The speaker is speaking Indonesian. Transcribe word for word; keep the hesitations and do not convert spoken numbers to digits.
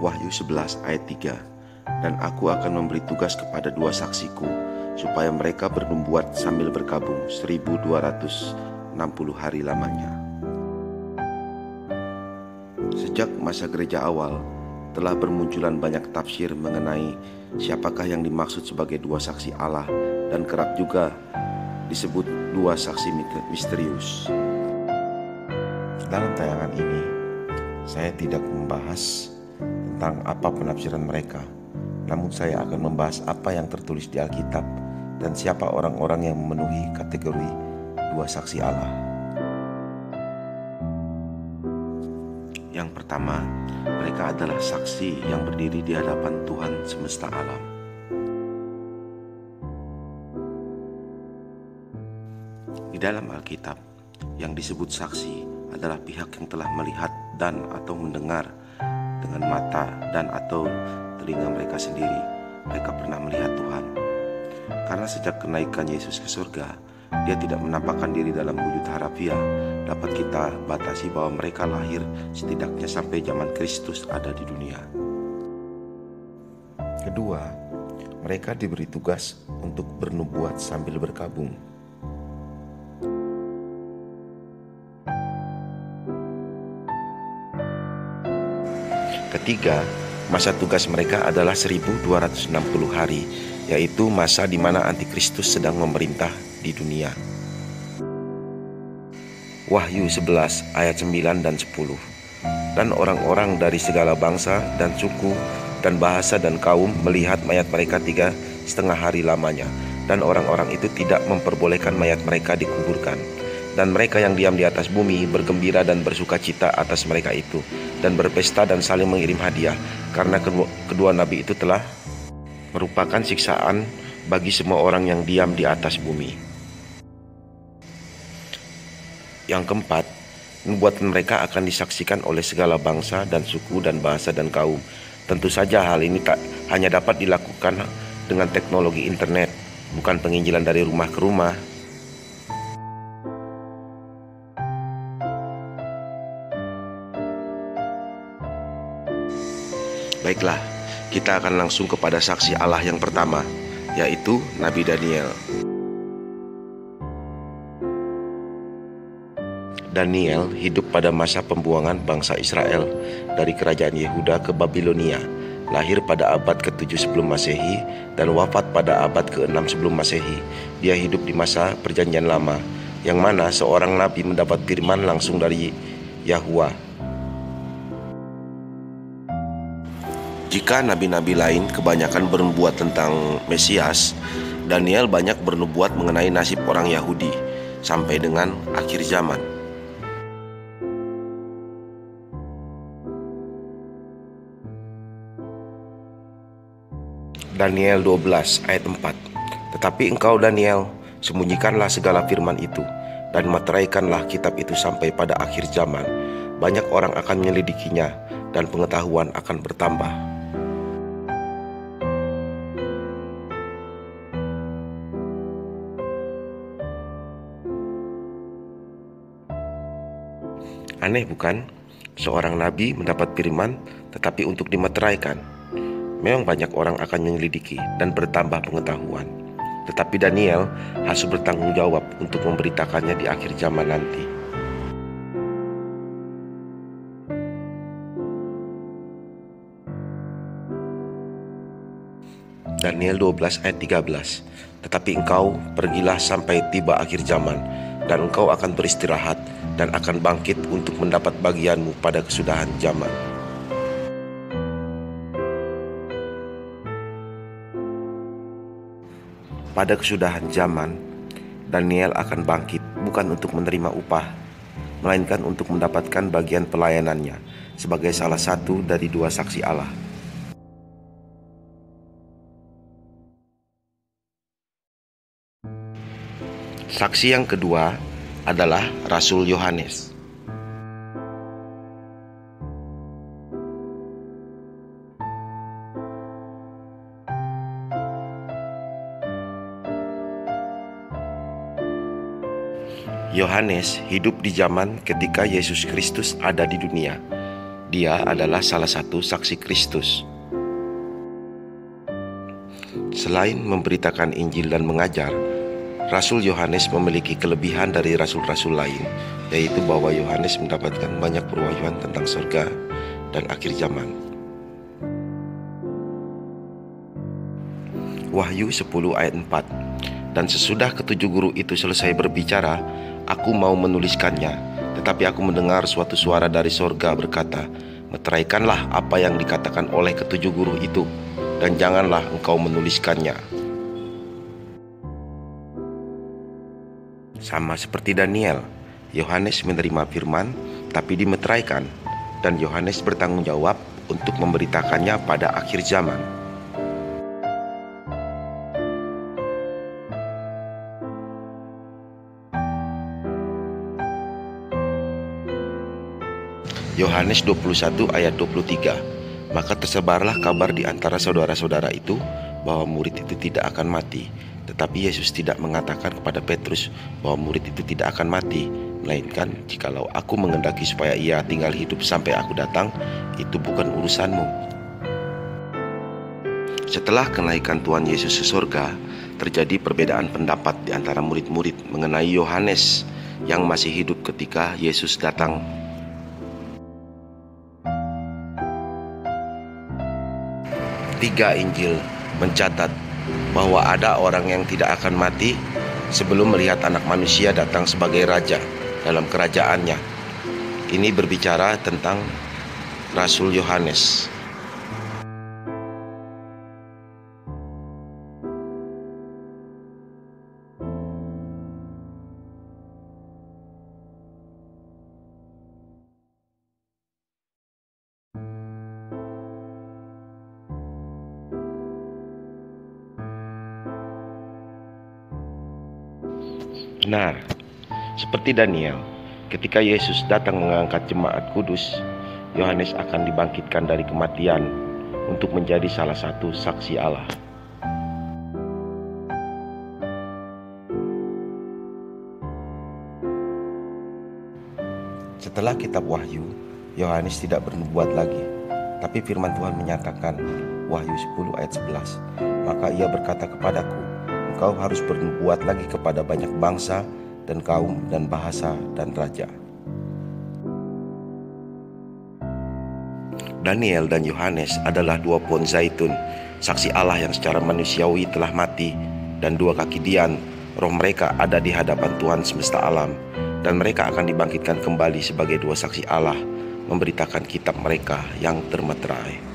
Wahyu sebelas ayat tiga. Dan aku akan memberi tugas kepada dua saksiku, supaya mereka bernubuat sambil berkabung seribu dua ratus enam puluh hari lamanya. Sejak masa gereja awal, telah bermunculan banyak tafsir mengenai siapakah yang dimaksud sebagai dua saksi Allah, dan kerap juga disebut dua saksi misterius. Dalam tayangan ini, saya tidak membahas tentang apa penafsiran mereka, namun saya akan membahas apa yang tertulis di Alkitab dan siapa orang-orang yang memenuhi kategori dua saksi Allah. Yang pertama, mereka adalah saksi yang berdiri di hadapan Tuhan semesta alam. Di dalam Alkitab, yang disebut saksi adalah pihak yang telah melihat dan atau mendengar dengan mata dan atau telinga mereka sendiri. Mereka pernah melihat Tuhan. Karena sejak kenaikan Yesus ke surga, Dia tidak menampakkan diri dalam wujud harafiah. Dapat kita batasi bahwa mereka lahir setidaknya sampai zaman Kristus ada di dunia. Kedua, mereka diberi tugas untuk bernubuat sambil berkabung. Ketiga, masa tugas mereka adalah seribu dua ratus enam puluh hari, yaitu masa di mana Antikristus sedang memerintah di dunia. Wahyu sebelas ayat sembilan dan sepuluh. Dan orang-orang dari segala bangsa dan suku dan bahasa dan kaum melihat mayat mereka tiga setengah hari lamanya, dan orang-orang itu tidak memperbolehkan mayat mereka dikuburkan. Dan mereka yang diam di atas bumi bergembira dan bersuka cita atas mereka itu, dan berpesta dan saling mengirim hadiah, karena kedua, kedua nabi itu telah merupakan siksaan bagi semua orang yang diam di atas bumi. Yang keempat, nubuatan mereka akan disaksikan oleh segala bangsa dan suku dan bahasa dan kaum. Tentu saja hal ini tak hanya dapat dilakukan dengan teknologi internet, bukan penginjilan dari rumah ke rumah. Baiklah, kita akan langsung kepada saksi Allah yang pertama, yaitu Nabi Daniel. Daniel hidup pada masa pembuangan bangsa Israel dari kerajaan Yehuda ke Babilonia. Lahir pada abad ketujuh sebelum Masehi dan wafat pada abad keenam sebelum Masehi. Dia hidup di masa Perjanjian Lama, yang mana seorang nabi mendapat firman langsung dari Yahwa. Jika nabi-nabi lain kebanyakan bernubuat tentang Mesias, Daniel banyak bernubuat mengenai nasib orang Yahudi sampai dengan akhir zaman. Daniel dua belas ayat empat. Tetapi engkau Daniel, sembunyikanlah segala firman itu dan meteraikanlah kitab itu sampai pada akhir zaman. Banyak orang akan menyelidikinya dan pengetahuan akan bertambah. Aneh bukan? Seorang nabi mendapat firman tetapi untuk dimeteraikan. Memang banyak orang akan menyelidiki dan bertambah pengetahuan. Tetapi Daniel harus bertanggung jawab untuk memberitakannya di akhir zaman nanti. Daniel dua belas ayat tiga belas. Tetapi engkau pergilah sampai tiba akhir zaman, dan engkau akan beristirahat dan akan bangkit untuk mendapat bagianmu pada kesudahan zaman. Pada kesudahan zaman, Daniel akan bangkit bukan untuk menerima upah, melainkan untuk mendapatkan bagian pelayanannya sebagai salah satu dari dua saksi Allah. Saksi yang kedua adalah Rasul Yohanes. Yohanes hidup di zaman ketika Yesus Kristus ada di dunia. Dia adalah salah satu saksi Kristus. Selain memberitakan Injil dan mengajar, Rasul Yohanes memiliki kelebihan dari rasul-rasul lain, yaitu bahwa Yohanes mendapatkan banyak perwahyuan tentang surga dan akhir zaman. Wahyu sepuluh ayat empat. Dan sesudah ketujuh guru itu selesai berbicara, aku mau menuliskannya, tetapi aku mendengar suatu suara dari sorga berkata, meteraikanlah apa yang dikatakan oleh ketujuh guru itu, dan janganlah engkau menuliskannya. Sama seperti Daniel, Yohanes menerima firman, tapi dimeteraikan, dan Yohanes bertanggung jawab untuk memberitakannya pada akhir zaman. Yohanes dua puluh satu ayat dua puluh tiga. Maka tersebarlah kabar di antara saudara-saudara itu bahwa murid itu tidak akan mati. Tetapi Yesus tidak mengatakan kepada Petrus bahwa murid itu tidak akan mati, melainkan jikalau aku mengendaki supaya ia tinggal hidup sampai aku datang, itu bukan urusanmu. Setelah kenaikan Tuhan Yesus ke surga, terjadi perbedaan pendapat di antara murid-murid mengenai Yohanes yang masih hidup ketika Yesus datang. Tiga Injil mencatat bahwa ada orang yang tidak akan mati sebelum melihat Anak Manusia datang sebagai Raja dalam kerajaannya. Ini berbicara tentang Rasul Yohanes. Benar, seperti Daniel, ketika Yesus datang mengangkat jemaat kudus, Yohanes akan dibangkitkan dari kematian untuk menjadi salah satu saksi Allah. Setelah kitab Wahyu, Yohanes tidak bernubuat lagi, tapi firman Tuhan menyatakan, Wahyu sepuluh ayat sebelas, maka ia berkata kepadaku, engkau harus bernubuat lagi kepada banyak bangsa dan kaum dan bahasa dan raja. Daniel dan Yohanes adalah dua pohon zaitun, saksi Allah yang secara manusiawi telah mati, dan dua kaki Dian, roh mereka ada di hadapan Tuhan semesta alam, dan mereka akan dibangkitkan kembali sebagai dua saksi Allah, memberitakan kitab mereka yang termeterai.